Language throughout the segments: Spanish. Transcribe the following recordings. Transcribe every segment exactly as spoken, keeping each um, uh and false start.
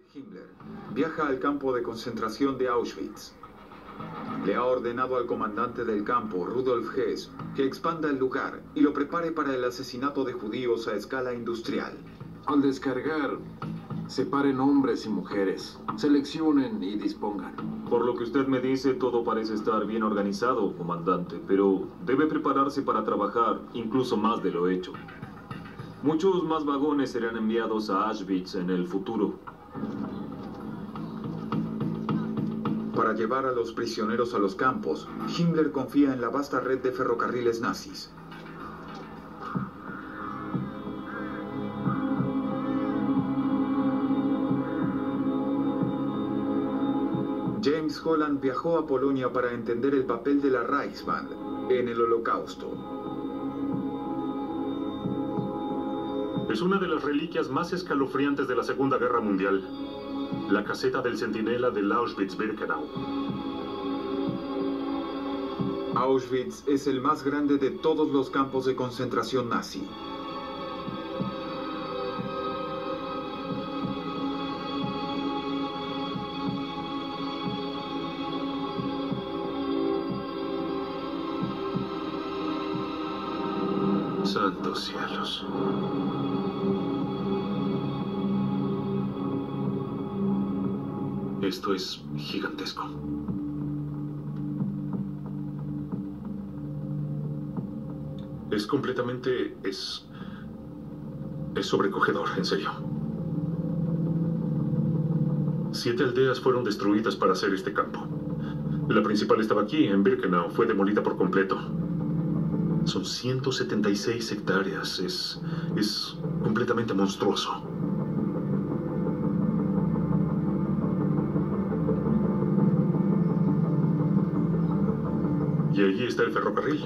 Himmler viaja al campo de concentración de Auschwitz. Le ha ordenado al comandante del campo, Rudolf Hess, que expanda el lugar y lo prepare para el asesinato de judíos a escala industrial. Al descargar, separen hombres y mujeres, seleccionen y dispongan. Por lo que usted me dice, todo parece estar bien organizado, comandante, pero debe prepararse para trabajar incluso más de lo hecho. Muchos más vagones serán enviados a Auschwitz en el futuro. Para llevar a los prisioneros a los campos, Himmler confía en la vasta red de ferrocarriles nazis. James Holland viajó a Polonia para entender el papel de la Reichsbahn en el Holocausto. Es una de las reliquias más escalofriantes de la Segunda Guerra Mundial. La caseta del centinela del Auschwitz-Birkenau. Auschwitz es el más grande de todos los campos de concentración nazi. Santos cielos. Esto es gigantesco. Es completamente... es... es sobrecogedor, en serio. Siete aldeas fueron destruidas para hacer este campo. La principal estaba aquí, en Birkenau. Fue demolida por completo. Son ciento setenta y seis hectáreas. Es... es completamente monstruoso. Y allí está el ferrocarril.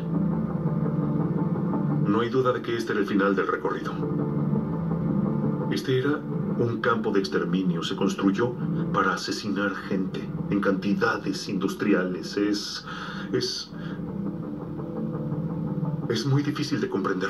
No hay duda de que este era el final del recorrido. Este era un campo de exterminio. Se construyó para asesinar gente en cantidades industriales. Es... es... es muy difícil de comprender.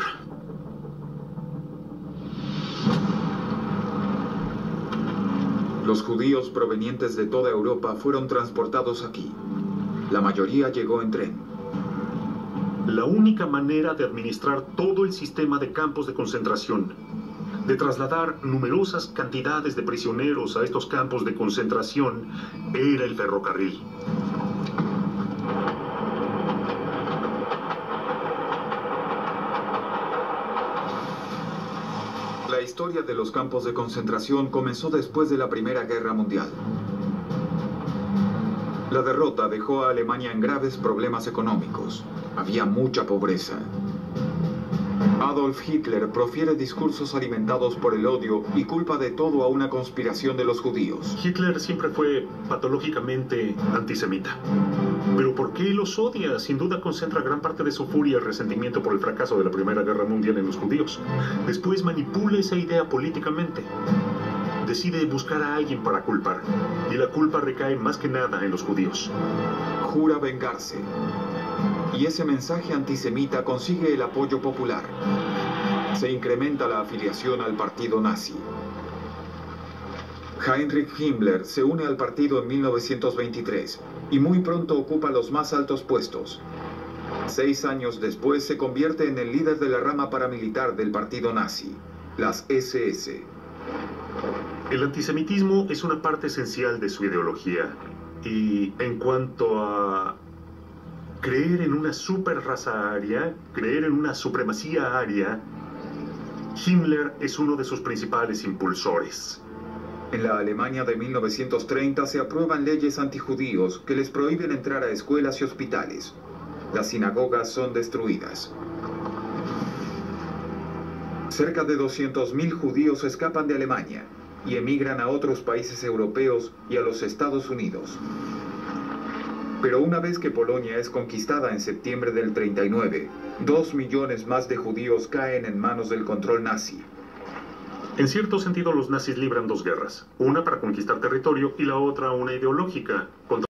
Los judíos provenientes de toda Europa fueron transportados aquí. La mayoría llegó en tren. La única manera de administrar todo el sistema de campos de concentración, de trasladar numerosas cantidades de prisioneros a estos campos de concentración, era el ferrocarril. La historia de los campos de concentración comenzó después de la Primera Guerra Mundial. La derrota dejó a Alemania en graves problemas económicos. Había mucha pobreza. Adolf Hitler profiere discursos alimentados por el odio y culpa de todo a una conspiración de los judíos. Hitler siempre fue patológicamente antisemita. ¿Pero por qué los odia? Sin duda concentra gran parte de su furia y resentimiento por el fracaso de la Primera Guerra Mundial en los judíos. Después manipula esa idea políticamente. Decide buscar a alguien para culpar, y la culpa recae más que nada en los judíos. Jura vengarse. Y ese mensaje antisemita consigue el apoyo popular. Se incrementa la afiliación al partido nazi. Heinrich Himmler se une al partido en mil novecientos veintitrés y muy pronto ocupa los más altos puestos. Seis años después se convierte en el líder de la rama paramilitar del partido nazi, las ese ese. El antisemitismo es una parte esencial de su ideología. Y en cuanto a creer en una superraza aria, creer en una supremacía aria, Himmler es uno de sus principales impulsores. En la Alemania de mil novecientos treinta se aprueban leyes antijudíos que les prohíben entrar a escuelas y hospitales. Las sinagogas son destruidas. Cerca de doscientos mil judíos escapan de Alemania y emigran a otros países europeos y a los Estados Unidos. Pero una vez que Polonia es conquistada en septiembre del treinta y nueve, dos millones más de judíos caen en manos del control nazi. En cierto sentido, los nazis libran dos guerras, una para conquistar territorio y la otra una ideológica contra